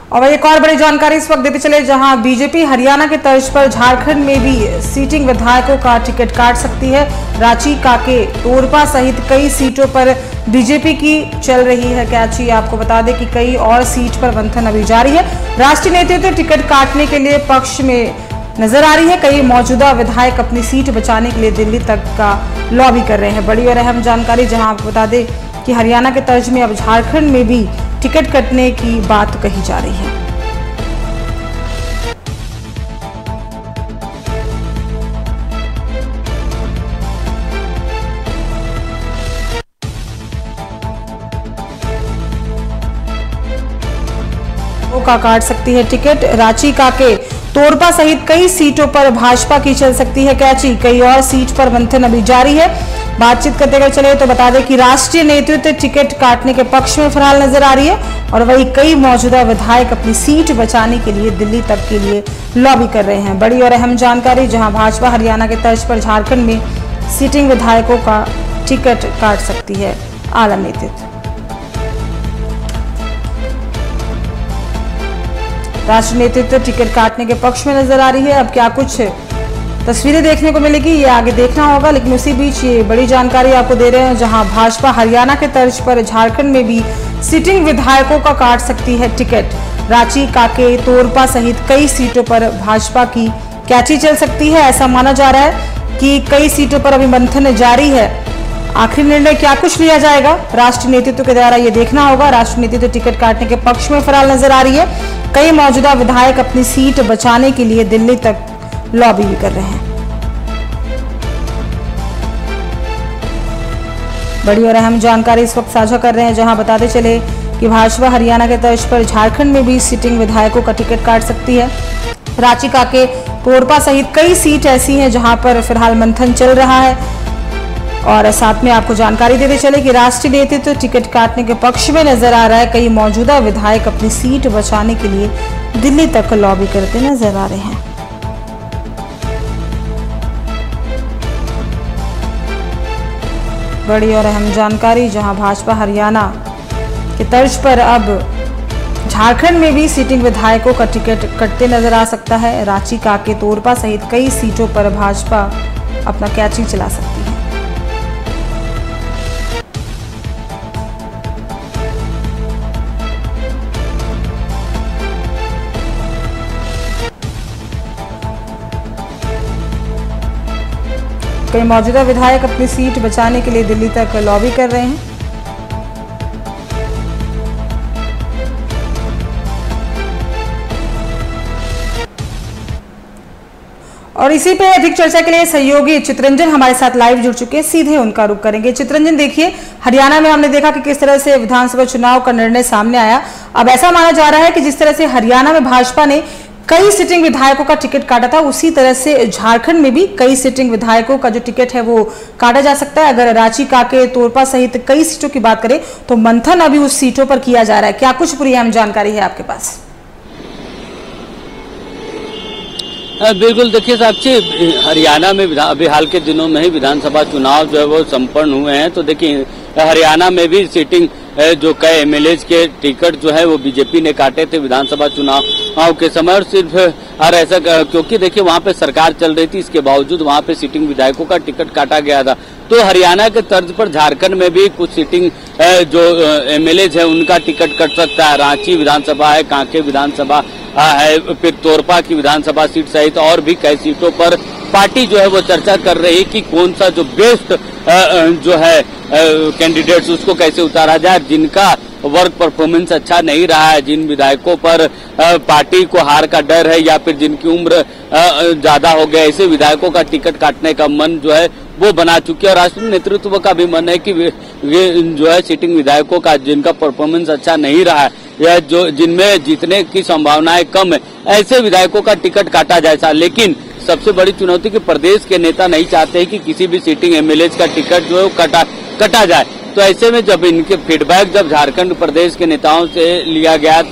और एक और बड़ी जानकारी इस वक्त देते चले, जहां बीजेपी हरियाणा के तर्ज पर झारखंड में भी सीटिंग विधायकों का टिकट काट सकती है। रांची, काके, तोरपा सहित कई सीटों पर बीजेपी की चल रही है कैची। आपको बता दें कि कई और सीट पर मंथन अभी जारी है। राष्ट्रीय नेतृत्व टिकट काटने के लिए पक्ष में नजर आ रही है। कई मौजूदा विधायक अपनी सीट बचाने के लिए दिल्ली तक का लॉबी कर रहे हैं। बड़ी और अहम जानकारी, जहां आपको बता दें कि हरियाणा के तर्ज में अब झारखंड में भी टिकट कटने की बात कही जा रही है। का काट सकती है टिकट। रांची, काके, तोरपा सहित कई सीटों पर भाजपा की चल सकती है कैची। कई और सीट पर मंथन अभी जारी है। बातचीत करते हुए चले तो बता दें कि राष्ट्रीय नेतृत्व टिकट काटने के पक्ष में फिलहाल नजर आ रही है और वही कई मौजूदा विधायक अपनी सीट बचाने के लिए दिल्ली तक के लिए लॉबी कर रहे हैं। बड़ी और अहम जानकारी, जहां भाजपा हरियाणा के तर्ज पर झारखंड में सीटिंग विधायकों का टिकट काट सकती है आला नेतृत्व। राष्ट्रीय नेतृत्व टिकट काटने के पक्ष में नजर आ रही है। अब क्या कुछ तस्वीरें देखने को मिलेगी ये आगे देखना होगा, लेकिन उसी बीच ये बड़ी जानकारी आपको दे रहे हैं, जहां भाजपा हरियाणा के तर्ज पर झारखंड में भी सिटिंग विधायकों का काट सकती है टिकट। रांची, काके, तोरपा सहित कई सीटों पर भाजपा की कैची चल सकती है। ऐसा माना जा रहा है कि कई सीटों पर अभी मंथन जारी है। आखिरी निर्णय क्या कुछ लिया जाएगा राष्ट्रीय नेतृत्व के द्वारा, ये देखना होगा। राष्ट्रीय नेतृत्व टिकट काटने के पक्ष में फिलहाल नजर आ रही है। कई मौजूदा विधायक अपनी सीट बचाने के लिए दिल्ली तक लॉबी भी कर रहे हैं। बड़ी और अहम जानकारी इस वक्त साझा कर रहे हैं, जहां बताते चले कि भाजपा हरियाणा के तर्ज पर झारखंड में भी सिटिंग विधायकों का टिकट काट सकती है। रांची, काके, तोरपा सहित कई सीट ऐसी हैं जहां पर फिलहाल मंथन चल रहा है। और साथ में आपको जानकारी देते चले कि राष्ट्रीय नेतृत्व टिकट काटने के पक्ष में नजर आ रहा है। कई मौजूदा विधायक अपनी सीट बचाने के लिए दिल्ली तक लॉबी करते नजर आ रहे हैं। बड़ी और अहम जानकारी, जहां भाजपा हरियाणा के तर्ज पर अब झारखंड में भी सीटिंग विधायकों का टिकट कटते नजर आ सकता है। रांची, काके, तोरपा सहित कई सीटों पर भाजपा अपना कैची चला सकती है। कई मौजूदा विधायक अपनी सीट बचाने के लिए दिल्ली तक लॉबी कर रहे हैं। और इसी पे अधिक चर्चा के लिए सहयोगी चित्रंजन हमारे साथ लाइव जुड़ चुके हैं, सीधे उनका रुख करेंगे। चित्रंजन, देखिए, हरियाणा में हमने देखा कि किस तरह से विधानसभा चुनाव का निर्णय सामने आया। अब ऐसा माना जा रहा है कि जिस तरह से हरियाणा में भाजपा ने कई सिटिंग विधायकों का टिकट काटा था, उसी तरह से झारखंड में भी कई सिटिंग विधायकों का जो टिकट है वो काटा जा सकता है। अगर रांची, काके, तोरपा सहित कई सीटों की बात करें तो मंथन अभी उस सीटों पर किया जा रहा है। क्या कुछ पूरी अहम जानकारी है आपके पास? बिल्कुल, देखिए साक्षी, हरियाणा में अभी हाल के दिनों में ही विधानसभा चुनाव जो है वो संपन्न हुए हैं। तो देखिए, हरियाणा में भी सीटिंग जो कई एमएलए के टिकट जो है वो बीजेपी ने काटे थे विधानसभा चुनाव के समय। और सिर्फ और ऐसा क्योंकि देखिए वहां पे सरकार चल रही थी, इसके बावजूद वहां पे सीटिंग विधायकों का टिकट काटा गया था। तो हरियाणा के तर्ज पर झारखंड में भी कुछ सीटिंग जो एमएलए है उनका टिकट कट सकता है। रांची विधानसभा है, कांके विधानसभा है, फिर तोरपा की विधानसभा सीट सहित और भी कई सीटों पर पार्टी जो है वो चर्चा कर रही है कि कौन सा जो बेस्ट जो है कैंडिडेट्स उसको कैसे उतारा जाए, जिनका वर्क परफॉर्मेंस अच्छा नहीं रहा है, जिन विधायकों पर पार्टी को हार का डर है या फिर जिनकी उम्र ज्यादा हो गया, ऐसे विधायकों का टिकट काटने का मन जो है वो बना चुके हैं। और राष्ट्रीय नेतृत्व का भी मन है कि वे जो है सिटिंग विधायकों का जिनका परफॉर्मेंस अच्छा नहीं रहा है या जो जिनमें जीतने की संभावनाएं कम है, ऐसे विधायकों का टिकट काटा जाए। लेकिन सबसे बड़ी चुनौती कि प्रदेश के नेता नहीं चाहते कि किसी भी सिटिंग एमएलए का टिकट जो है कटा जाए। तो ऐसे में जब इनके फीडबैक जब झारखंड प्रदेश के नेताओं से लिया गया तो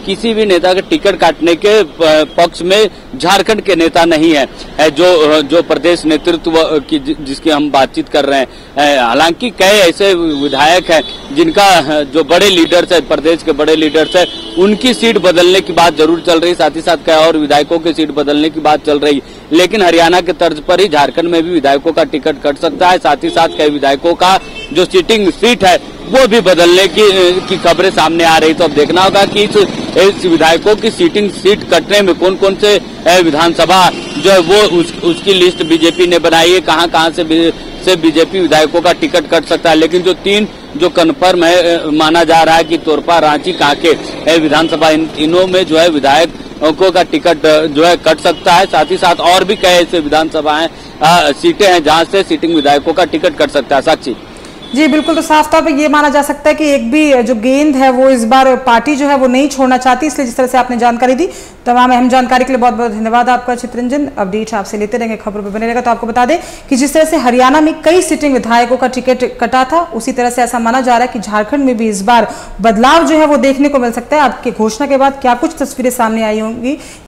किसी भी नेता के टिकट काटने के पक्ष में झारखंड के नेता नहीं है। जो प्रदेश नेतृत्व की जिसकी हम बातचीत कर रहे हैं, हालांकि कई ऐसे विधायक हैं जिनका जो बड़े लीडर्स है, प्रदेश के बड़े लीडर्स है, उनकी सीट बदलने की बात जरूर चल रही, साथ ही साथ कई और विधायकों की सीट बदलने की बात चल रही, लेकिन हरियाणा के तर्ज पर ही झारखंड में भी विधायकों का टिकट कट सकता है। साथ ही साथ कई विधायकों का जो सीटिंग सीट है वो भी बदलने की खबरें सामने आ रही। तो अब देखना होगा कि इस विधायकों की सीटिंग सीट कटने में कौन कौन से विधानसभा जो है वो उसकी लिस्ट बीजेपी ने बनाई है, कहां से बीजेपी विधायकों का टिकट कट सकता है। लेकिन जो 3 जो कन्फर्म है माना जा रहा है कि तोरपा, रांची, कांके विधानसभा, इनों में जो है विधायकों का टिकट जो है कट सकता है। साथ ही साथ और भी कई ऐसे विधानसभाएं सीटें हैं जहां से सीटिंग विधायकों का टिकट कट सकता है। साक्षी जी बिल्कुल, तो साफ तौर पे ये माना जा सकता है कि एक भी जो गेंद है वो इस बार पार्टी जो है वो नहीं छोड़ना चाहती, इसलिए जिस तरह से आपने जानकारी दी, तमाम अहम जानकारी के लिए बहुत बहुत धन्यवाद आपका चित्रंजन। अपडेट आपसे लेते रहेंगे, खबरों पे बने रहेगा। तो आपको बता दें कि जिस तरह से हरियाणा में कई सिटिंग विधायकों का टिकट कटा था, उसी तरह से ऐसा माना जा रहा है कि झारखंड में भी इस बार बदलाव जो है वो देखने को मिल सकता है। आपकी घोषणा के बाद क्या कुछ तस्वीरें सामने आई होंगी